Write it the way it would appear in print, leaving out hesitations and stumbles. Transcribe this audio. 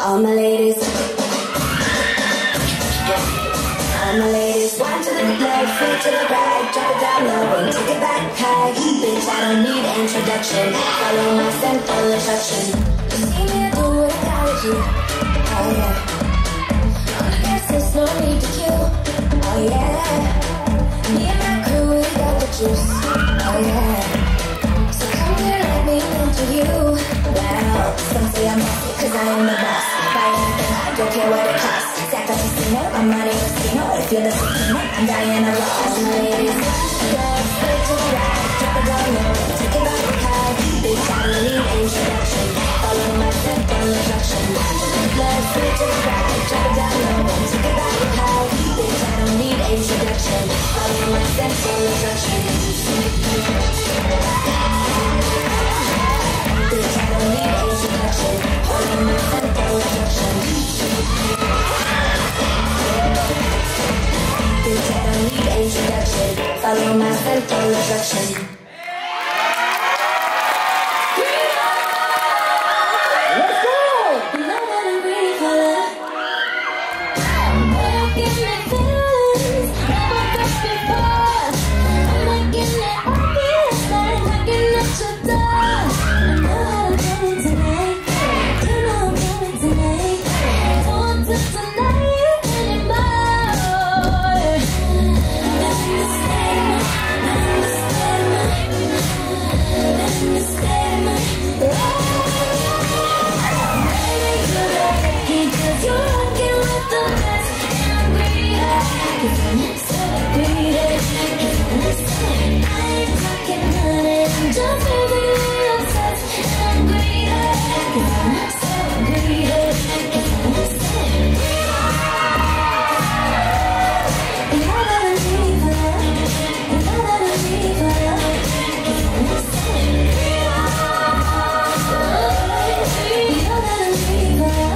All my ladies, one to the left, foot to the right, drop it down low and take it back high. Bitch, I don't need introduction. Follow my simple instruction. You see me do what I gotta do. Oh yeah. On the gas, there's no need to queue. Oh yeah. Me and my crew, we got the juice. Oh yeah. So come here, let me into you. Wow, some say I'm bossy, cause I am the boss. Buy anything, I don't care what it costs. Stack up casino, I'm money casino. If you're the casino, I'm Diana Ross. All my ladies, left, foot to the right, drop it down low, take it back high. Bitch, I don't need introduction. Follow my simple instruction. Left, foot to the right, drop it down low, take it back high. Bitch, I don't need introduction. Follow my simple instruction. Bitch, I don't need introduction. Follow my simple instruction. Bitch, I don't need introduction. Follow my simple instruction. Let's go! You know that I'm pretty for love. Boy, you give me feelings never felt before. I'm making it obvious that I'm knocking at your door. I know how I'm coming tonight. You know I'm coming tonight. Don't want to deny you anymore. Understand me. Cause you're rocking with the best, and I'm greedy. Cause I'm so greedy. Cause I'm so I ain't talking money, I'm just physically obsessed, and I'm greedy. Cause I'm so greedy. Cause I'm so greedy. You know that I'm greedy for love. You know that I'm greedy for love. Cause I'm so greedy. You know that I'm greedy for love.